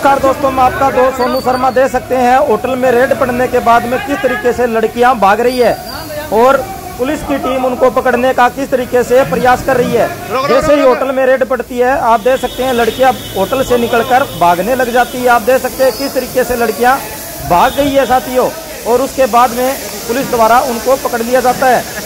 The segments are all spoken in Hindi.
नमस्कार दोस्तों, मैं आपका दोस्त सोनू शर्मा। दे सकते हैं होटल में रेड पड़ने के बाद में किस तरीके से लड़कियां भाग रही है और पुलिस की टीम उनको पकड़ने का किस तरीके से प्रयास कर रही है। जैसे ही होटल में रेड पड़ती है, आप देख सकते हैं लड़कियां होटल से निकलकर भागने लग जाती है। आप देख सकते हैं किस तरीके से लड़कियां भाग गई है साथियों, और उसके बाद में पुलिस द्वारा उनको पकड़ लिया जाता है।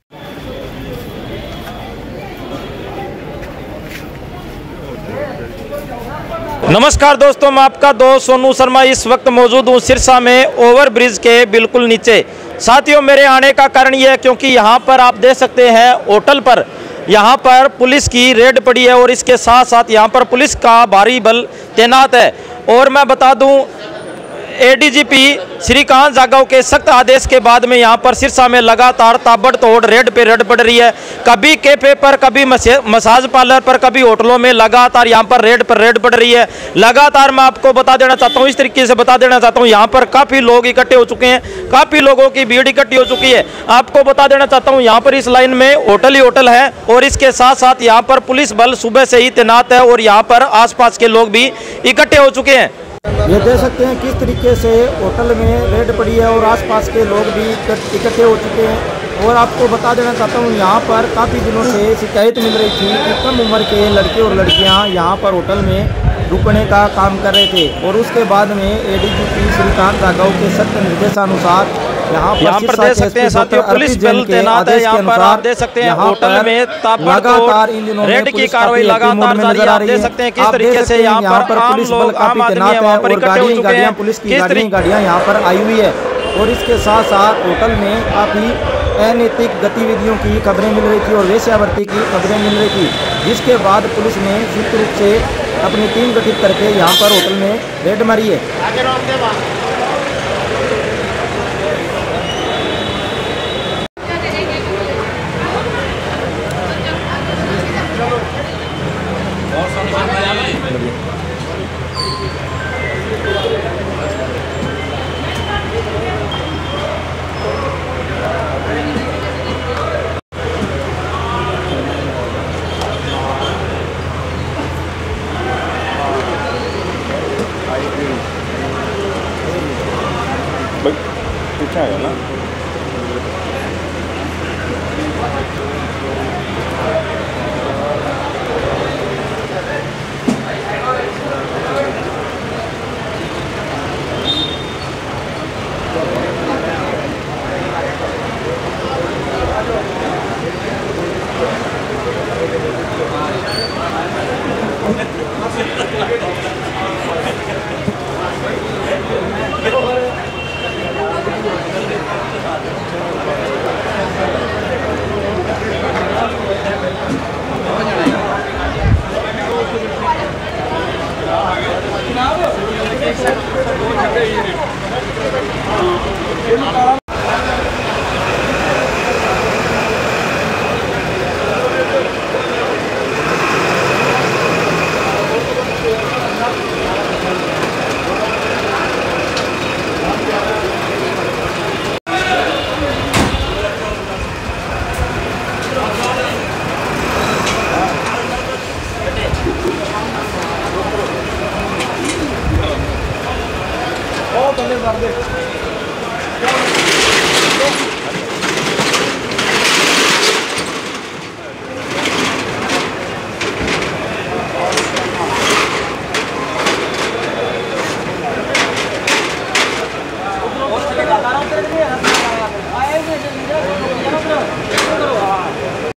नमस्कार दोस्तों, मैं आपका दोस्त सोनू शर्मा इस वक्त मौजूद हूँ सिरसा में ओवर ब्रिज के बिल्कुल नीचे। साथियों, मेरे आने का कारण यह है क्योंकि यहाँ पर आप देख सकते हैं होटल पर यहाँ पर पुलिस की रेड पड़ी है और इसके साथ साथ यहाँ पर पुलिस का भारी बल तैनात है। और मैं बता दूँ, एडीजीपी श्रीकांत जागव के सख्त आदेश के बाद में यहाँ पर सिरसा में लगातार ताबड़तोड़ रेड पे रेड पड़ रही है। कभी कैफे पर, कभी मसाज पार्लर पर, कभी होटलों में लगातार यहाँ पर रेड पर रेड पड़ रही है। लगातार मैं आपको बता देना चाहता हूँ, इस तरीके से बता देना चाहता हूँ, यहाँ पर काफ़ी लोग इकट्ठे हो चुके हैं, काफ़ी लोगों की भीड़ इकट्ठी हो चुकी है। आपको बता देना चाहता हूँ, यहाँ पर इस लाइन में होटल ही होटल है और इसके साथ साथ यहाँ पर पुलिस बल सुबह से ही तैनात है और यहाँ पर आसपास के लोग भी इकट्ठे हो चुके हैं। ये देख सकते हैं किस तरीके से होटल में रेड पड़ी है और आसपास के लोग भी इकट्ठे हो चुके हैं। और आपको बता देना चाहता हूँ, यहाँ पर काफ़ी दिनों से शिकायत मिल रही थी कि कम उम्र के लड़के और लड़कियाँ यहाँ पर होटल में रुकने का काम कर रहे थे। और उसके बाद में एडीजीपी श्रीकांत जागव के सख्त निर्देशानुसार यहाँ पर देख सकते हैं साथियों, पुलिस बल तैनात है। यहाँ पर आप देख सकते हैं होटल में लगातार इन दिनों रेड की कार्रवाई लगातार जारी है। आप देख सकते हैं किस तरीके से यहाँ पर पुलिस बल काफी तैनात है और गाड़ियाँ पुलिस की गाड़ियाँ यहाँ पर आई हुई है। और इसके साथ साथ होटल में काफी अनैतिक गतिविधियों की खबरें मिल रही थी और वेश्यावृत्ति की खबरें मिल रही थी, जिसके बाद पुलिस ने संयुक्त रूप से अपनी टीम गठित करके यहाँ पर होटल में रेड मारी है। पूछा है ना।